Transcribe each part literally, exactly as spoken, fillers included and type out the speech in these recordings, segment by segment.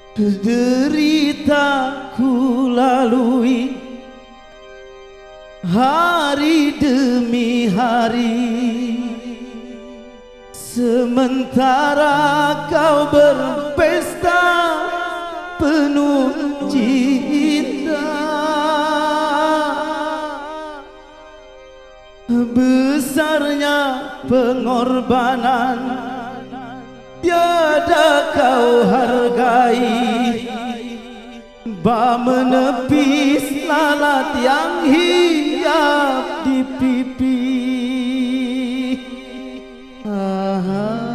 Derita ku lalui hari demi hari, sementara kau berpesta penuh cinta. Besarnya pengorbanan tiada kau hargai, ba menepis lalat yang hinggap di pipi. Ah,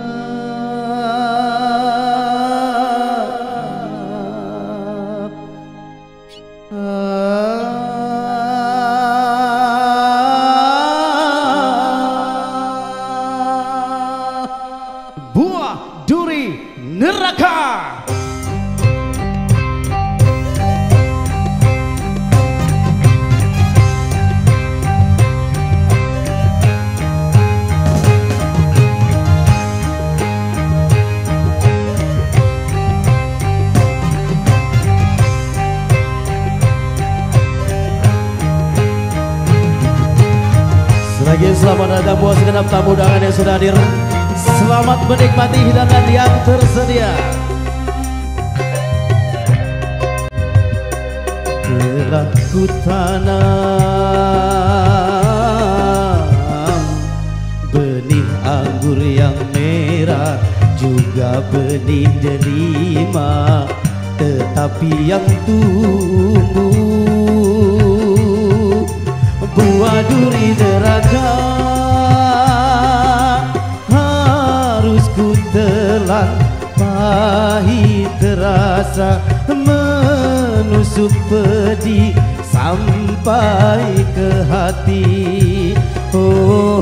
buah duri neraka. Lagi selamat datang buat segenap tamu undangan yang sudah hadir. Selamat menikmati hidangan yang tersedia. Telah ku tanam benih anggur yang merah, juga benih delima, tetapi yang tumbuh buah duri neraka. Harus ku telan, pahit terasa, menusuk pedih sampai ke hati. Oh,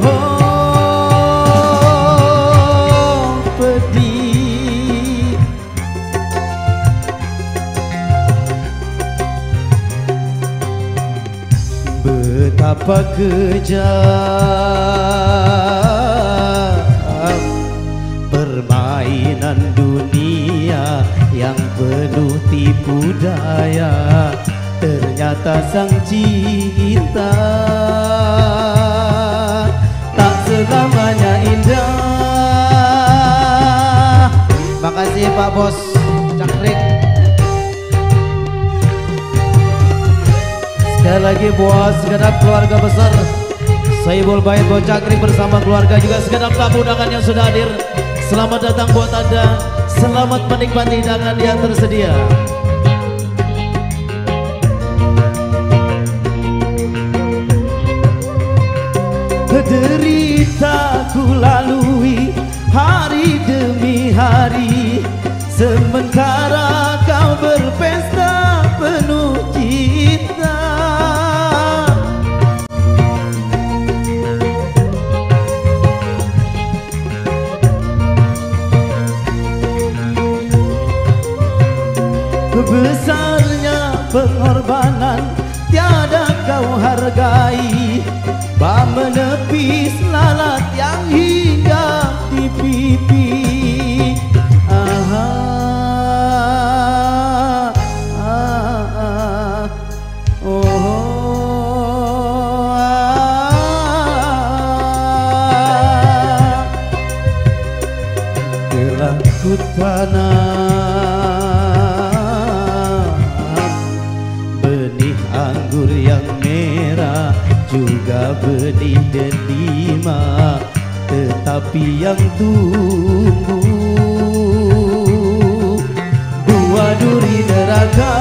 oh, pedih. Betapa kejam permainan dunia yang penuh tipu daya. Ternyata sang cinta tak selamanya indah. Makasih Pak Bos Cakrik. Sekali lagi buat segenap keluarga besar Saibul Bait Bocakri bersama keluarga, juga segenap tamu undangan yang sudah hadir. Selamat datang buat Anda. Selamat menikmati hidangan yang tersedia. Derita ku lalui hari demi hari, sementara kau berpesta penuh cinta. Besarnya pengorbanan tiada kau hargai, ba menepis lalat yang hinggap di pipi. Ah, ah, ah, oh, ah. Telah ku tanam benih anggur yang merah, juga benih delima, tetapi yang tumbuh buah duri neraka.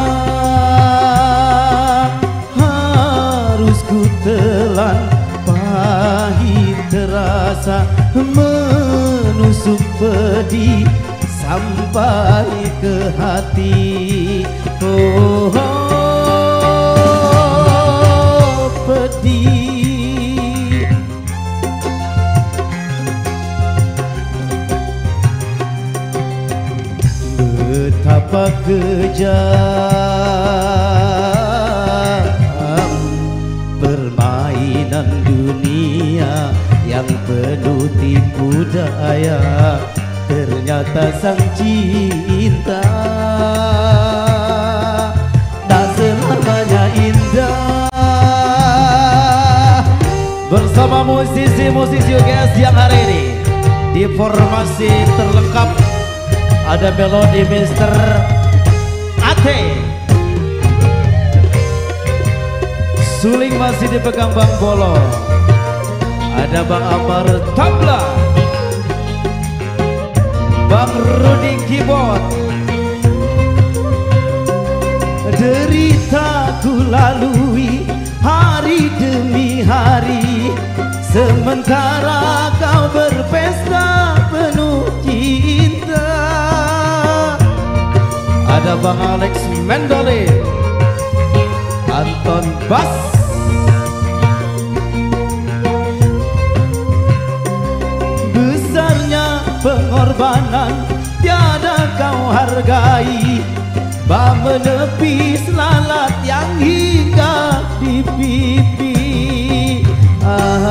Harus ku telan, pahit terasa, menusuk pedih sampai ke hati. Oh, oh, pedih. Betapa kejam permainan dunia yang penuh tipu daya. Ternyata sang cinta musisi-musisi U G S yang hari ini di formasi terlengkap. Ada melodi Mister Ate, suling masih dipegang Bang Bolo, ada Bang Amar tabla, Bang Rudi keyboard. Derita ku lalui hari demi hari, sementara kau berpesta penuh cinta. Ada Bang Alex Mendole, Anton Bas, besarnya pengorbanan tiada kau hargai, bah menepis lalat yang hingga di pipi. Ah,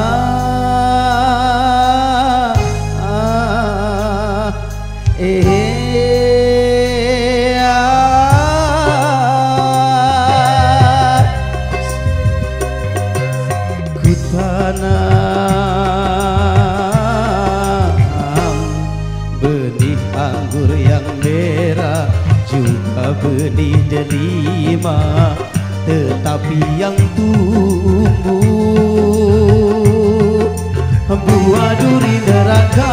ah, eh, ah, ku tanam benih anggur yang merah, juga benih delima, tetapi yang tumbuh buah duri neraka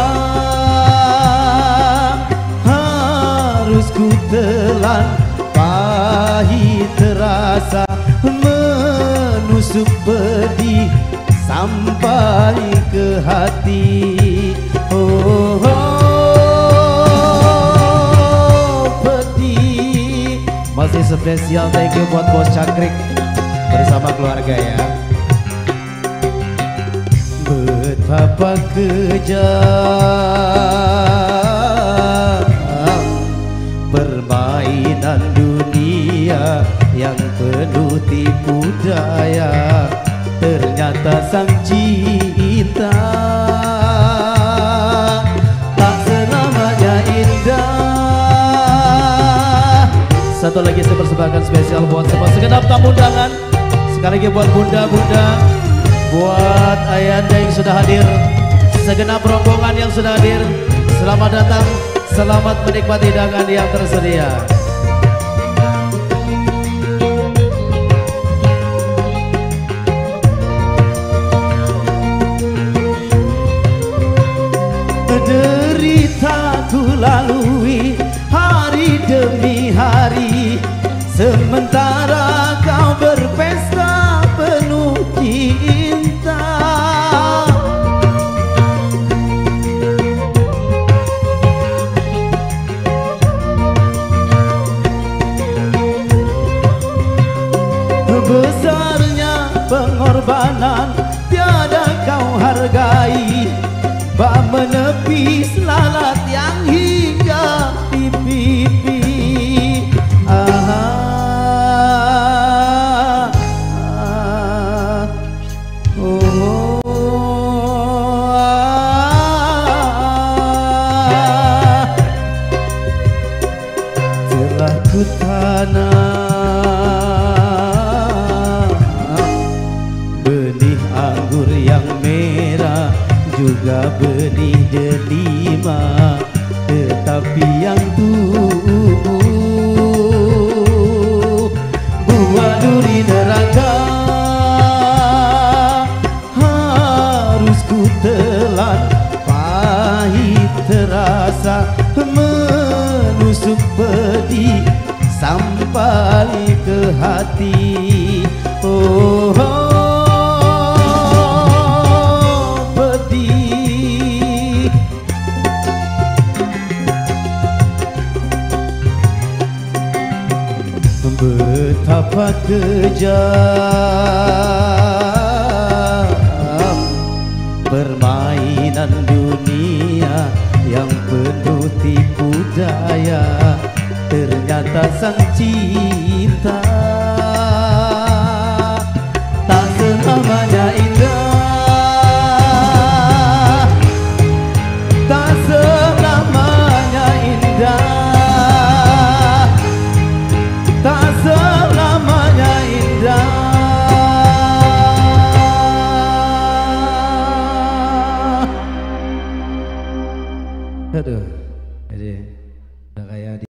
harus ku telan, pahit terasa menusuk pedih sampai ke hati. Oh, oh, pedih. Masih spesial, thank you buat Bos Cangkrik bersama keluarga ya. Betapa kejam permainan dunia yang penuh tipu daya, ternyata sang cinta tak selamanya indah. Satu lagi saya persembahkan spesial buat semua segenap tamu undangan, sekali lagi buat bunda-bunda, buat ayanda yang sudah hadir, segenap rombongan yang sudah hadir, selamat datang, selamat menikmati hidangan yang tersedia. Derita ku lalui hari demi hari, sementara kau berpesta penuh cinta. Besarnya pengorbanan tiada kau hargai, bah menepis lalat yang hingga di pipi. Ah, ah, oh, ah, telah ku tanam benih anggur yang merah, juga benih delima, tetapi yang tumbuh buah duri neraka harus ku telan, pahit terasa menusuk pedih sampai ke hati. Oh, oh, pedih. Betapa kejam permainan dunia yang penuh tipu daya, ternyata sang cinta tak selamanya indah, tak selamanya indah, tak selamanya indah. Aduh, jadi udah kayak